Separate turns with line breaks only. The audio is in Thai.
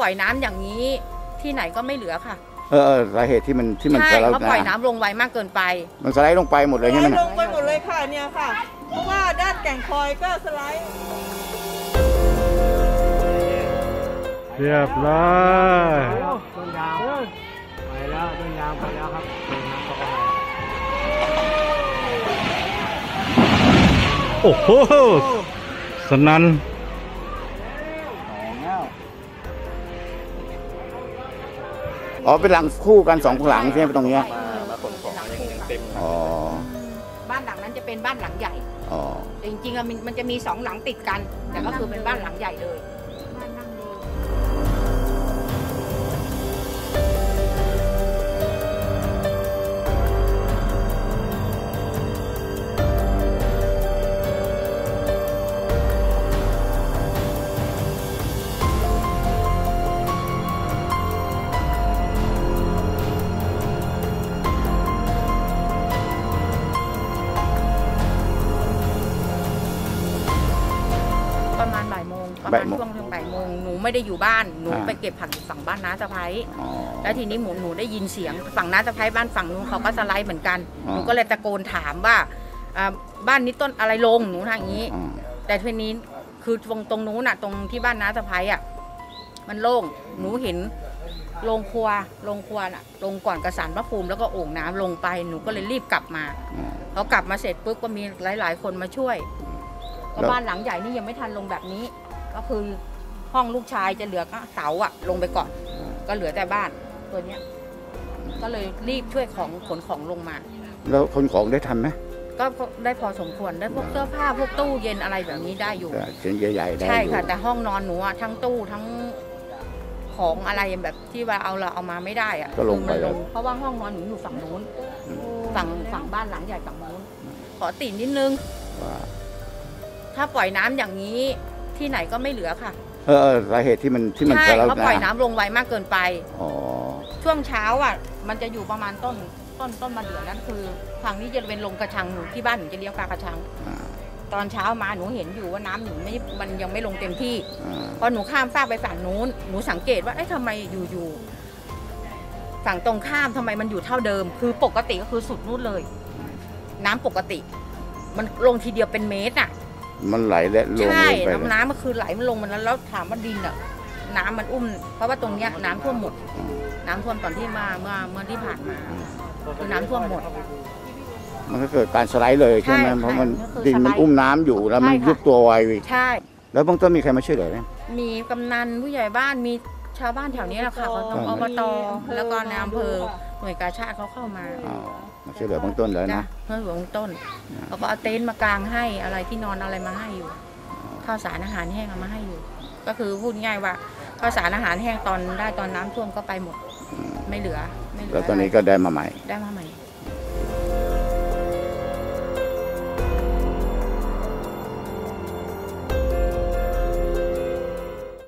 ปล่อยน้ำอย่างนี้ที่ไหนก็ไม่เหลือค่ะ
สาเหตุที่มัน
ใช่เขาปล่อยน้ำลงไวมากเกินไป
มันสไลด์ลงไปหมดเลยใช่ไหม
ลงไปหมดเลยค่ะเนี่ยค่ะเพราะว่าด้านแก่งคอยก็สไลด์
เรียบร้อยต้นยางไปแล้วต้นยางไปแล้วครับต้นน้ำตกอะไรโอ้โหสนั่น
เป็นหลังคู่กัน2 หลังใช่ไหมตรงนี้
มาขนของยังเต็มบ้านหลังนั้นจะเป็นบ้านหลังใหญ่แต่จริงๆมันจะมี2 หลังติดกันแต่ก็คือเป็นบ้านหลังใหญ่เลยประมาณบ่ายโมงช่วงบ่ายโมงหนูไม่ได้อยู่บ้านหนูไปเก็บผักฝั่งบ้านน้าสะพ้ายแล้วทีนี้หนูได้ยินเสียงฝั่งน้าสะพ้ายบ้านฝั่งนู้นเขาก็สไลด์เหมือนกันหนูก็เลยตะโกนถามว่าบ้านนี้ต้นอะไรลงหนูทางนี้แต่ทีนี้คือตรงนู้นน่ะตรงที่บ้านน้าสะพ้ายอ่ะมันโล่งหนูเห็นโรงครัวน่ะลงก่อนกระสานพระภูมิแล้วก็โอ่งน้ำลงไปหนูก็เลยรีบกลับมาเขากลับมาเสร็จปุ๊บก็มีหลายคนมาช่วยก็บ้านหลังใหญ่นี่ยังไม่ทันลงแบบนี้ก็คือห้องลูกชายจะเหลือก็เสาอะลงไปก่อนก็เหลือแต่บ้านตัวเนี้ยก็เลยรีบช่วยขนของลงมา
แล้วขนของได้ทันไหม
ก็ได้พอสมควรได้พวกเสื้อผ้าพวกตู้เย็นอะไรแบบนี้ได้อยู่
เส้นใหญ่ๆได้
ใช่ค่ะแต่ห้องนอนหนูอะทั้งตู้ทั้งของอะไรแบบที่ว่าเราเอามาไม่ได้อะ
ก็ลงไป
เพราะว่าห้องนอนหนูอยู่ฝั่งนู้นฝั่งบ้านหลังใหญ่ฝั่งนู้นขอติ่งนิดนึงถ้าปล่อยน้ำอย่างนี้ที่ไหนก็ไม่เหลือค่ะ
สาเหตุที่มัน
ใช่เขาปล่อยน้ำลงไวมากเกินไปช่วงเช้าอ่ะมันจะอยู่ประมาณต้นมะเดื่อนั่นคือทางนี้จะเป็นลงกระชังหนูที่บ้านหนูจะเลี้ยงปลากระชังตอนเช้ามาหนูเห็นอยู่ว่าน้ำหนูมันยังไม่ลงเต็มที่พอหนูข้ามฟากไปฝั่งนู้นหนูสังเกตว่าทำไมอยู่ฝั่งตรงข้ามทำไมมันอยู่เท่าเดิมคือปกติก็คือสุดนู้นเลยน้ำปกติมันลงทีเดียวเป็นเมตรอ่ะ
มันไหลและลง
ใช่น้ำมันคือไหลมันลงมันแล้วถามว่าดินอ่ะน้ำมันอุ้มเพราะว่าตรงเนี้ยน้ำท่วมหมดน้ำท่วมตอนที่มาเมื่อที่ผ่านมาคือน้ำท่วมหมด
มันก็เกิดการสไลด์เลยใช่ไหมเพราะมันดินมันอุ้มน้ำอยู่แล้วมันยุบตัวไว
ใช่
แล้วเบื้องต้นมีใครมาช่วยเหลือไหม
มีกำนันผู้ใหญ่บ้านมีชาวบ้านแถวนี้แหละค่ะเขาต้องอบตแล้วก็ในอำเภอหน่วยกาชาติเขาเข้ามา
ช่วยเหลือเบื้องต้นเลยนะ
ช่วยเหลือเบื้องต้นเขาก็เอาเต็นท์มากางให้อะไรที่นอนอะไรมาให้อยู่ข้าวสารอาหารแห้งเอามาให้อยู่ก็คือพูดง่ายว่าข้าวสารอาหารแห้งตอนน้ำท่วมก็ไปหมดไม่เหลือ
แล้วตอนนี้ก็ได้มาใหม่